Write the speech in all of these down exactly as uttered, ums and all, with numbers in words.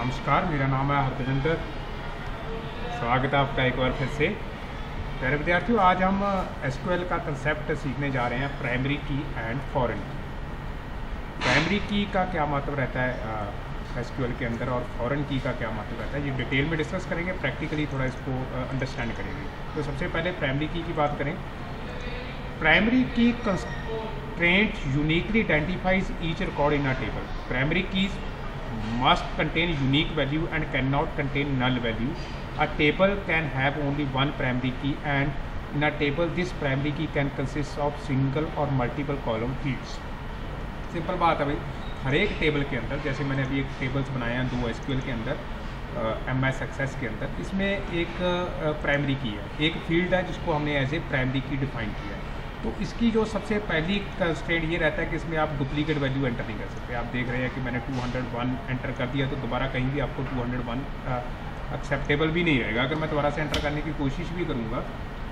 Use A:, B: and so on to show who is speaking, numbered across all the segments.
A: नमस्कार, मेरा नाम है हरविंदर। स्वागत है आपका एक बार फिर से। प्यारे विद्यार्थियों, आज हम एसक्यूएल का कंसेप्ट सीखने जा रहे हैं, प्राइमरी की एंड फॉरेन की। प्राइमरी की का क्या मतलब रहता है एसक्यूएल के अंदर और फॉरेन की का क्या मतलब रहता है, ये डिटेल में डिस्कस करेंगे, प्रैक्टिकली थोड़ा इसको अंडरस्टैंड करेंगे। तो सबसे पहले प्राइमरी की की बात करें। Primary key constraint uniquely identifies each record in a table. Primary keys must contain unique value and cannot contain null value. A table can have only one primary key, and in a table this primary key can consist of single or multiple column fields. Simple बात है भाई, हर एक table के अंदर, जैसे मैंने अभी एक टेबल्स बनाए हैं दो एसक्यूएल के अंदर, एम एस एक्सेस के अंदर, इसमें एक प्राइमरी की है, एक फील्ड है जिसको हमने as a primary key define किया है। तो इसकी जो सबसे पहली कंस्ट्रेंट ये रहता है कि इसमें आप डुप्लीकेट वैल्यू एंटर नहीं कर सकते। आप देख रहे हैं कि मैंने टू हंड्रेड वन एंटर कर दिया, तो दोबारा कहीं भी आपको टू हंड्रेड वन एक्सेप्टेबल भी नहीं रहेगा। अगर मैं दोबारा से एंटर करने की कोशिश भी करूँगा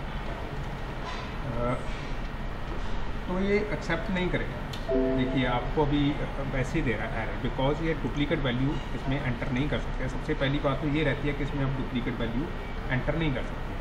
A: तो ये एक्सेप्ट नहीं करेगा। देखिए, आपको अभी वैसे ही दे रहा है एरर, बिकॉज ये डुप्लीकेट वैल्यू इसमें एंटर नहीं कर सकते। सबसे पहली बात तो ये रहती है कि इसमें आप डुप्लीकेट वैल्यू एंटर नहीं कर सकते,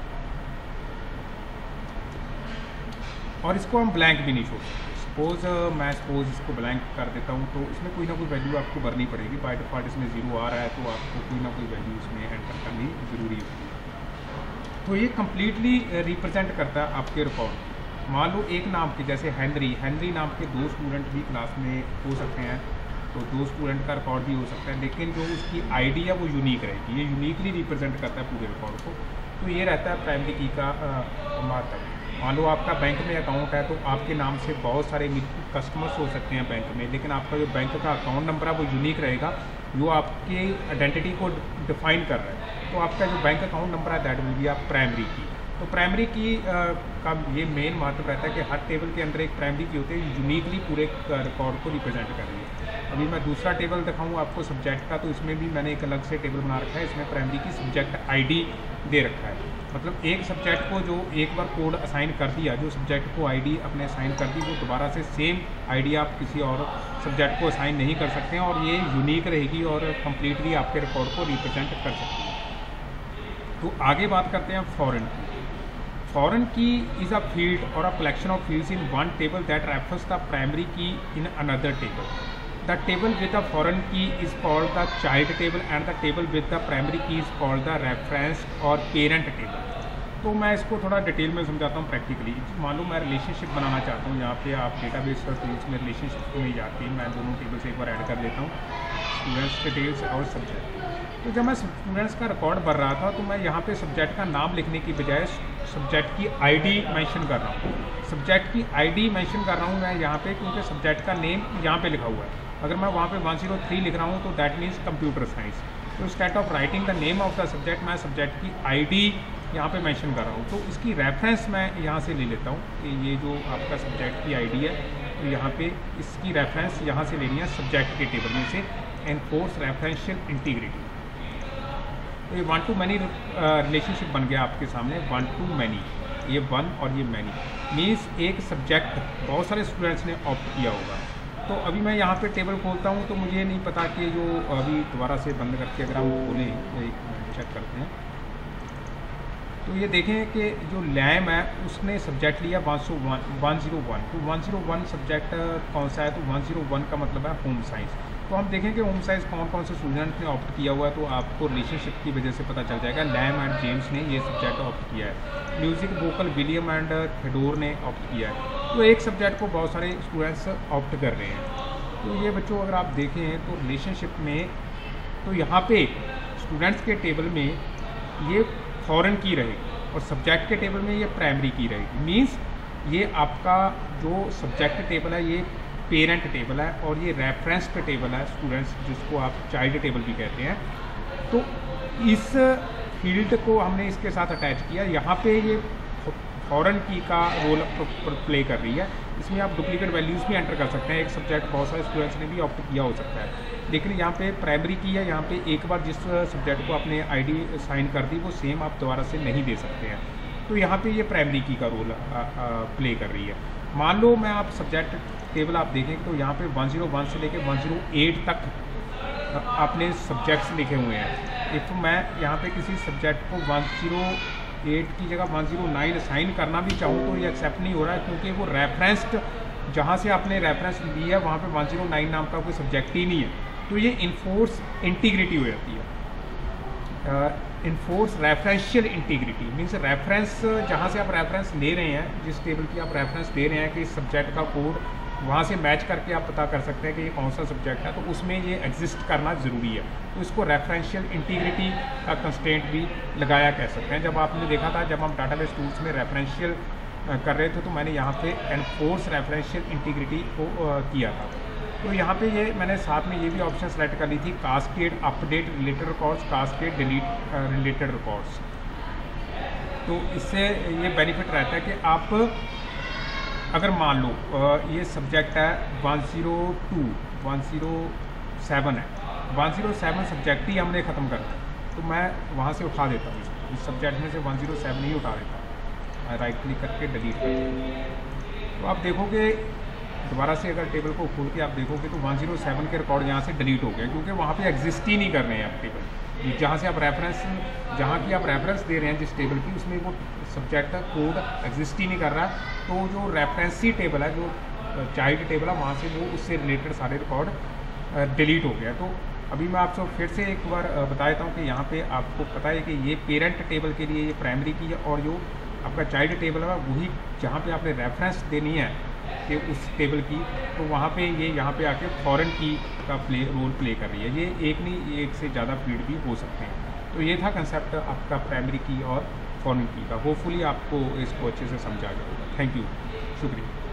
A: और इसको हम ब्लैंक भी नहीं छोड़ सकते। सपोज मैं सपोज इसको ब्लैंक कर देता हूँ, तो इसमें कोई ना कोई वैल्यू आपको भरनी पड़ेगी। बाय डिफॉल्ट इसमें जीरो आ रहा है, तो आपको कोई ना कोई वैल्यू इसमें एंटर करनी ज़रूरी होती है। तो ये कम्प्लीटली रिप्रेजेंट करता है आपके रिकॉर्ड। मान लो एक नाम के, जैसे हैनरी हैनरी नाम के दो स्टूडेंट भी क्लास में हो सकते हैं, तो दो स्टूडेंट का रिकॉर्ड भी हो सकता है, लेकिन जो उसकी आईडी है वो यूनिक रहेगी। ये यूनिकली रिप्रेजेंट करता है पूरे रिकॉर्ड को। तो ये रहता है प्राइमरी की का महत्व। मान लो आपका बैंक में अकाउंट है, तो आपके नाम से बहुत सारे कस्टमर्स हो सकते हैं बैंक में, लेकिन आपका जो बैंक का अकाउंट नंबर है वो यूनिक रहेगा, जो आपकी आइडेंटिटी को डिफाइन कर रहा है। तो आपका जो बैंक अकाउंट नंबर है दैट विल बी आप प्राइमरी की। तो प्राइमरी की का ये मेन महत्व रहता है कि हर टेबल के अंदर एक प्राइमरी की होती है, यूनिकली पूरे रिकॉर्ड को रिप्रेजेंट कर रही है। अभी मैं दूसरा टेबल दिखाऊँ आपको सब्जेक्ट का, तो इसमें भी मैंने एक अलग से टेबल बना रखा है। इसमें प्राइमरी की सब्जेक्ट आईडी दे रखा है, मतलब एक सब्जेक्ट को जो एक बार कोड असाइन कर दिया, जो सब्जेक्ट को आईडी अपने असाइन कर दी, वो दोबारा से सेम आईडी आप किसी और सब्जेक्ट को असाइन नहीं कर सकते हैं, और ये यूनिक रहेगी और कम्प्लीटली आपके रिकॉर्ड को रिप्रेजेंट कर सकती है। तो आगे बात करते हैं फॉरेन की। फॉरेन की इज़ अ फील्ड और a collection of fields in one table that refers the primary key in another table. The table with the foreign key is called the child table and the table with the primary key is called the reference और parent table। तो मैं इसको थोड़ा detail में समझाता हूँ practically. मान लो मैं रिलेशनशिप बनाना चाहता हूँ, यहाँ पे आप डेटाबेस और टूल्स में रिलेशनशिप में जाती है, मैं दोनों टेबल से एक बार ऐड कर लेता हूँ, स्टूडेंट्स डिटेल्स और सब्जेक्ट। तो जब मैं स्टूडेंट्स का रिकॉर्ड भर रहा था, तो मैं यहाँ पे सब्जेक्ट का नाम लिखने की बजाय सब्जेक्ट की आईडी मेंशन कर रहा हूँ। सब्जेक्ट की आईडी मेंशन कर रहा हूँ मैं यहाँ पे, क्योंकि सब्जेक्ट का नेम यहाँ पे लिखा हुआ है। अगर मैं वहाँ पे वन ज़ीरो थ्री लिख रहा हूँ तो दैट मीन्स कंप्यूटर साइंस। तो instead of writing the name of the subject, मैं सब्जेक्ट की आईडी यहाँ पे मेंशन कर रहा हूँ। तो इसकी रेफरेंस मैं यहाँ से ले लेता हूँ कि ये जो आपका सब्जेक्ट की आईडी है, तो यहाँ पे इसकी रेफरेंस यहाँ से लेनी है सब्जेक्ट के टेबल में से, एनफोर्स रेफरेंशियल इंटीग्रिटी। तो ये वन टू मैनी रिलेशनशिप बन गया आपके सामने, वन टू मैनी, ये वन और ये मैनी मीन्स एक सब्जेक्ट बहुत सारे स्टूडेंट्स ने ऑप्ट किया होगा। तो अभी मैं यहाँ पे टेबल खोलता हूँ, तो मुझे नहीं पता कि जो अभी दोबारा से बंद करके अगर हम खोलें तो एक मिनट चेक करते हैं, तो ये देखें कि जो लैम है उसने सब्जेक्ट लिया वन सौ वन वन ज़ीरो वन। तो वन ज़ीरो वन सब्जेक्ट कौन सा है, तो वन ज़ीरो वन का मतलब है होम साइंस। तो हम देखें कि होम साइंस कौन कौन से स्टूडेंट ने ऑप्ट किया हुआ है, तो आपको रिलेशनशिप की वजह से पता चल जाएगा। लैम एंड जेम्स ने ये सब्जेक्ट ऑप्ट किया है। Music vocal William and Theodore ने ऑप्ट किया है। तो एक सब्जेक्ट को बहुत सारे स्टूडेंट्स ऑप्ट कर रहे हैं। तो ये बच्चों अगर आप देखें तो रिलेशनशिप में, तो यहाँ पे स्टूडेंट्स के टेबल में ये फॉरेन की रहेगी और सब्जेक्ट के टेबल में ये प्राइमरी की रहेगी। मीन्स ये आपका जो सब्जेक्ट टेबल है ये पेरेंट टेबल है, और ये रेफरेंस टेबल है स्टूडेंट्स, जिसको आप चाइल्ड टेबल भी कहते हैं। तो इस फील्ड को हमने इसके साथ अटैच किया। यहाँ पे ये फॉरेन की का रोल प्ले कर रही है। इसमें आप डुप्लीकेट वैल्यूज़ भी एंटर कर सकते हैं। एक सब्जेक्ट बहुत सारे स्टूडेंट्स ने भी ऑप्ट किया हो सकता है, लेकिन यहाँ पे प्राइमरी की है, यहाँ पे एक बार जिस सब्जेक्ट को आपने आईडी साइन कर दी वो सेम आप दोबारा से नहीं दे सकते हैं। तो यहाँ पे ये प्राइमरी की का रोल प्ले कर रही है। मान लो मैं आप सब्जेक्ट टेबल आप देखें तो यहाँ पे वन ज़ीरो वन से लेके वन ज़ीरो एट तक आपने सब्जेक्ट्स लिखे हुए हैं। इफ़ मैं यहाँ पे किसी सब्जेक्ट को वन ज़ीरो एट की जगह वन ज़ीरो नाइन असाइन करना भी चाहूँ तो ये एक्सेप्ट नहीं हो रहा है, क्योंकि वो रेफरेंस्ड जहाँ से आपने रेफरेंस ली है वहाँ पे वन ज़ीरो नाइन नाम का कोई सब्जेक्ट ही नहीं है। तो ये इन्फोर्स इंटीग्रिटी हो जाती है। Enforce referential integrity means reference जहाँ से आप रेफरेंस ले रहे हैं, जिस टेबल की आप रेफरेंस दे रहे हैं कि इस सब्जेक्ट का कोड वहाँ से मैच करके आप पता कर सकते हैं कि ये कौन सा सब्जेक्ट है, तो उसमें ये एग्जिस्ट करना ज़रूरी है। तो इसको रेफरेंशियल इंटीग्रिटी का कंस्ट्रेंट भी लगाया कह सकते हैं। जब आपने देखा था, जब हम डाटाबेस टूल्स में रेफरेंशियल कर रहे थे तो मैंने यहाँ पे एनफोर्स रेफरेंशियल इंटीग्रिटी को किया था। तो यहाँ पे ये मैंने साथ में ये भी ऑप्शन सेलेक्ट कर ली थी, cascade update related records, cascade delete related records. तो इससे ये बेनिफिट रहता है कि आप अगर मान लो ये सब्जेक्ट है one zero two one zero seven है, वन ज़ीरो सेवन सब्जेक्ट ही हमने ख़त्म कर दिया, तो मैं वहाँ से उठा देता हूँ इसको, इस सब्जेक्ट में से वन ज़ीरो सेवन ही उठा देता, राइट क्लिक करके डिलीट कर। तो आप देखोगे दोबारा से अगर टेबल को खोल के आप देखोगे तो वन ज़ीरो सेवन के रिकॉर्ड यहाँ से डिलीट हो गए, क्योंकि वहाँ पे एग्जिस्ट ही नहीं कर रहे हैं आप टेबल। जहाँ से आप रेफरेंस जहाँ की आप रेफरेंस दे रहे हैं जिस टेबल की, उसमें वो सब्जेक्ट का कोड एग्जिस्ट ही नहीं कर रहा। तो जो रेफरेंसी टेबल है, जो चाइल्ड टेबल है, वहाँ से वो उससे रिलेटेड सारे रिकॉर्ड डिलीट हो गया। तो अभी मैं आपको फिर से एक बार बता देता हूँ कि यहाँ पे आपको पता है कि ये पेरेंट टेबल के लिए ये प्राइमरी की है, और जो आपका चाइल्ड टेबल है वही जहाँ पे आपने रेफरेंस देनी है कि उस टेबल की, तो वहाँ पे ये यहाँ पे आके फॉरेन की का प्ले रोल प्ले कर रही है। ये एक नहीं, एक से ज़्यादा फील्ड भी हो सकते हैं। तो ये था कंसेप्ट आपका प्राइमरी की और फॉरेन की का। होपफुली आपको इसको अच्छे से समझा गया होगा। थैंक यू, शुक्रिया।